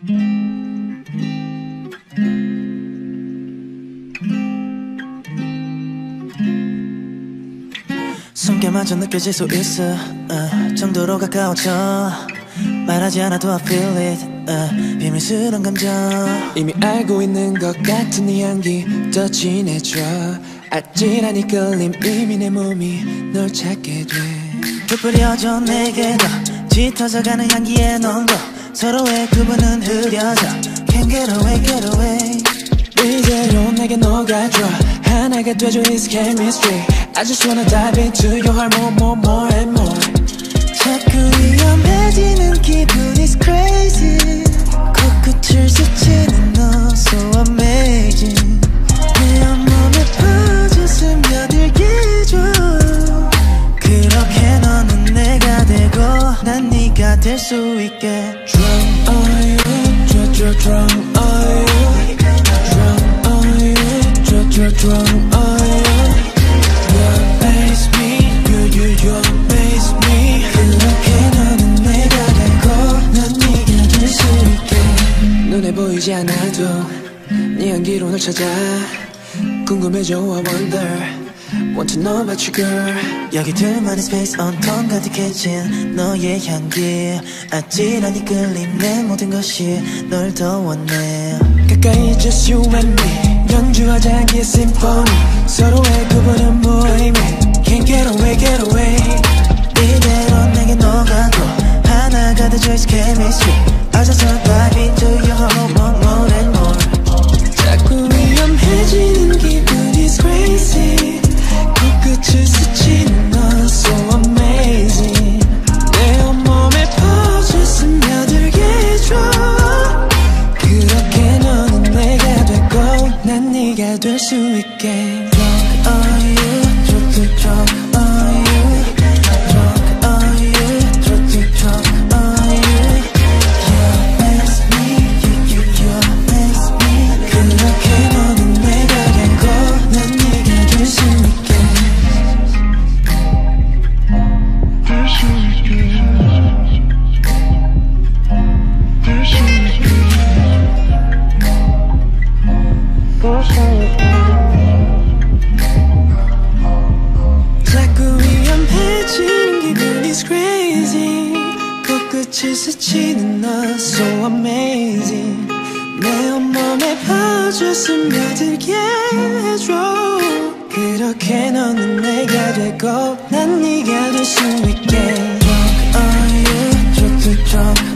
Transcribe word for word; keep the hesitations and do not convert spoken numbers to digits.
숨겨마저 느껴질 수 있어 uh, 정도로 가까워져 말하지 않아도 I feel it uh, 비밀스러운 감정 이미 알고 있는 것 같은 네 향기 더 진해져 아찔한 이 끌림 이미 내 몸이 널 찾게 돼 부풀려져 내게 더 짙어져가는 향기에 넌 거 서로의 구분은 흐려져 Can't get away get away 이대로 내게 녹아줘 하나가 되줘 It's chemistry I just wanna dive into your heart more more more and more 자꾸 위험해지는 기분 is crazy 코끝을 스치는 너 so amazing 내 온몸에 퍼져 스며들게 해줘 그렇게 너는 내가 되고 난 네가 될 수 있게 Drunk on you, drunk, drunk, drunk on you Drunk on you, drunk, drunk, drunk on you You amaze me, you, you, you amaze me 그렇게 너는 내가 되고 난 네가 될 수 있게 눈에 보이지 않아도 네 향기로 널 찾아 궁금해져 I wonder Want to know about you girl 여기 둘만의 스페이스 온통 가득해진 너의 향기 아찔한 이 끌림 내 모든 것이 널 더 원해 가까이 just you and me 연주하자 향기의 심포니 서로의 구분은 무의미 Can't get away get away 이대로 내게 녹아도 하나가 되죠 It's chemistry I just wanna dive into your heart more more and more 자꾸 위험해지는 기분 is crazy 코끝을 스치는 너 so amazing 내 온몸에 퍼져 스며들게 해줘 그렇게 너는 내가 되고 난 네가 될 수 있게 Drunk on you, drunk, drunk on you Drunk on you, drunk, drunk on you You amaze me, you, you, you amaze me 그렇게 너는 내가 되고 난 네가 될 수 있게 자꾸 위험해지는 기분 is crazy 코끝을 스치는 너 so amazing 내 온몸에 퍼져 스며들게 해줘 그렇게 너는 내가 되고 난 네가 될 수 있게 Drunk on you, drunk, drunk